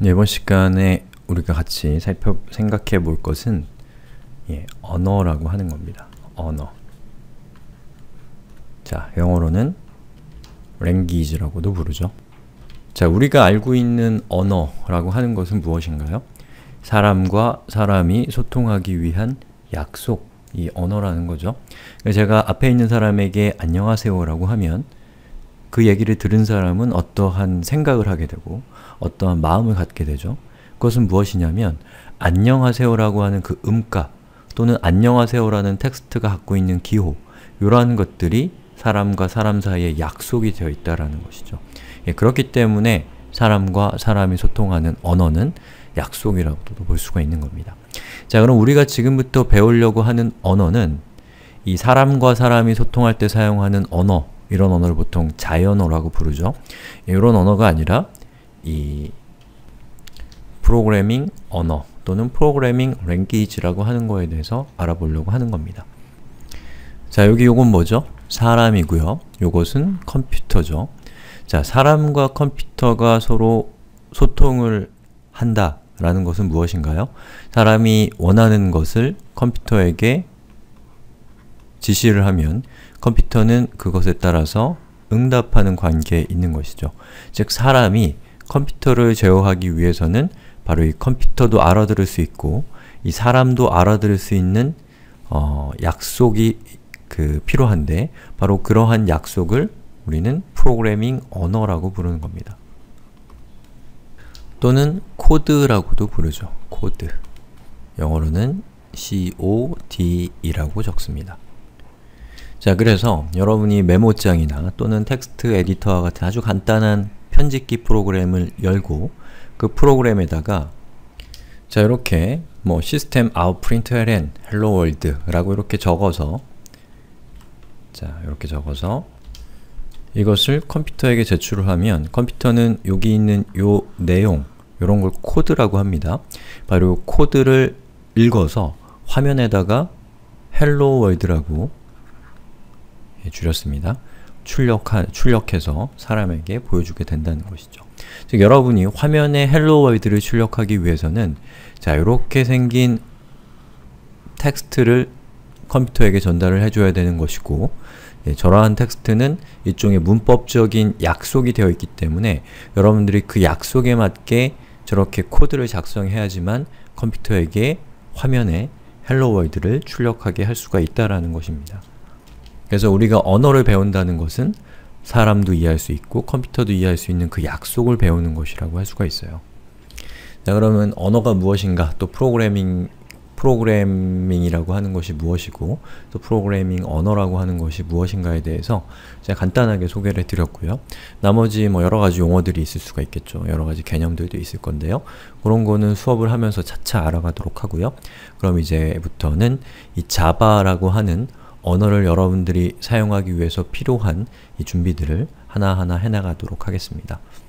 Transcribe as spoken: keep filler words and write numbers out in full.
네, 이번 시간에 우리가 같이 살펴 생각해 볼 것은 예, 언어라고 하는 겁니다. 언어. 자, 영어로는 language라고도 부르죠. 자, 우리가 알고 있는 언어라고 하는 것은 무엇인가요? 사람과 사람이 소통하기 위한 약속, 이 언어라는 거죠. 제가 앞에 있는 사람에게 안녕하세요 라고 하면 그 얘기를 들은 사람은 어떠한 생각을 하게 되고 어떠한 마음을 갖게 되죠. 그것은 무엇이냐면 안녕하세요 라고 하는 그 음가 또는 안녕하세요 라는 텍스트가 갖고 있는 기호, 이러한 것들이 사람과 사람 사이에 약속이 되어 있다는 것이죠. 예, 그렇기 때문에 사람과 사람이 소통하는 언어는 약속이라고도 볼 수가 있는 겁니다. 자, 그럼 우리가 지금부터 배우려고 하는 언어는 이 사람과 사람이 소통할 때 사용하는 언어, 이런 언어를 보통 자연어라고 부르죠. 이런 언어가 아니라 이 프로그래밍 언어 또는 프로그래밍 랭귀지라고 하는 거에 대해서 알아보려고 하는 겁니다. 자, 여기 요건 뭐죠? 사람이고요. 요것은 컴퓨터죠. 자, 사람과 컴퓨터가 서로 소통을 한다 라는 것은 무엇인가요? 사람이 원하는 것을 컴퓨터에게 지시를 하면 컴퓨터는 그것에 따라서 응답하는 관계에 있는 것이죠. 즉, 사람이 컴퓨터를 제어하기 위해서는 바로 이 컴퓨터도 알아들을 수 있고 이 사람도 알아들을 수 있는 어, 약속이 그 필요한데 바로 그러한 약속을 우리는 프로그래밍 언어라고 부르는 겁니다. 또는 코드라고도 부르죠. 코드. 영어로는 씨오디이라고 적습니다. 자, 그래서 여러분이 메모장이나 또는 텍스트 에디터와 같은 아주 간단한 편집기 프로그램을 열고 그 프로그램에다가 자, 이렇게 뭐 system out println hello world 라고 이렇게 적어서 자, 이렇게 적어서 이것을 컴퓨터에게 제출을 하면 컴퓨터는 여기 있는 요 내용, 요런 걸 코드라고 합니다. 바로 요 코드를 읽어서 화면에다가 hello world라고 줄였습니다. 출력하, 출력해서 사람에게 보여주게 된다는 것이죠. 즉, 여러분이 화면에 hello world를 출력하기 위해서는 자, 요렇게 생긴 텍스트를 컴퓨터에게 전달을 해줘야 되는 것이고 예, 저러한 텍스트는 일종의 문법적인 약속이 되어 있기 때문에 여러분들이 그 약속에 맞게 저렇게 코드를 작성해야지만 컴퓨터에게 화면에 hello world를 출력하게 할 수가 있다라는 것입니다. 그래서 우리가 언어를 배운다는 것은 사람도 이해할 수 있고 컴퓨터도 이해할 수 있는 그 약속을 배우는 것이라고 할 수가 있어요. 자, 그러면 언어가 무엇인가, 또 프로그래밍, 프로그래밍이라고 하는 것이 무엇이고 또 프로그래밍 언어라고 하는 것이 무엇인가에 대해서 제가 간단하게 소개를 해드렸고요. 나머지 뭐 여러가지 용어들이 있을 수가 있겠죠. 여러가지 개념들도 있을 건데요. 그런 거는 수업을 하면서 차차 알아가도록 하고요. 그럼 이제부터는 이 자바라고 하는 언어를 여러분들이 사용하기 위해서 필요한 이 준비들을 하나하나 해나가도록 하겠습니다.